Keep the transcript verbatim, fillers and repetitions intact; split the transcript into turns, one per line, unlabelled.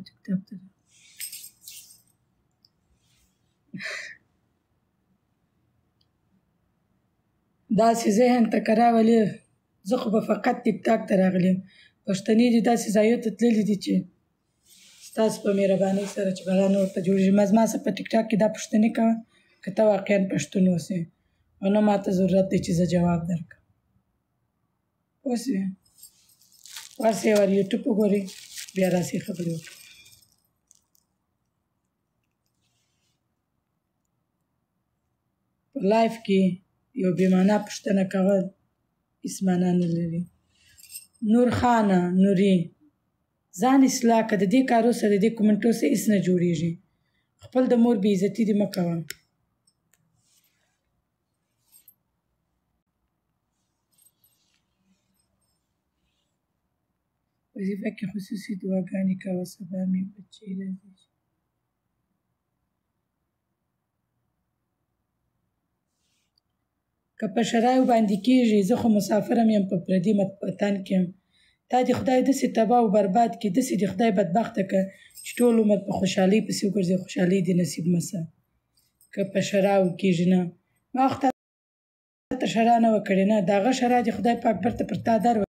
ټیک ټاک ته داسې ذهن ته که راولې زه خو به فقط ټیک ټاک ته راغلی یم پښتنې دي داسې ځایو ته تللي دي چې ستاسو په مهربانۍ سره چې بلا نور ته جوړېږي ما زما سره په ټیک ټاک کې دا پوښتنې کوه که ته واقعا پښتون اوسې او نه ماته ضرورت دی چې زه جواب درکړم پوه شوې ورسې یو وار یوټیوب وګورئ بیا راسې خبرې وکړئ په لایف کې یو بېمعنا پوښتنه کول هېڅ معنا نه لري نور خانه نوري ځان اصلاح که د دې کارو سره د دې کومنټو سره هېڅ نه جوړېږي خپل د مور بې عزتي دې مه کوه وظیفه کې خصوصي دعاګانې کوه سبا مې بچی راځي که په شرایو باندې کېږي زه خو مسافرم یم په پردي وطن کې یم تا دې خدای داسې تباه او برباد کړي داسې دې خدای بدبخته کړه چې ټول عمر په خوشحالۍ پسې وګرځې خوشحالۍ دې نصیب مه شه که په شرایو کېږي نه ما خو تا ته شرا نه وه کړې نه د هغه شرا دې خدای پاک برته پر تا در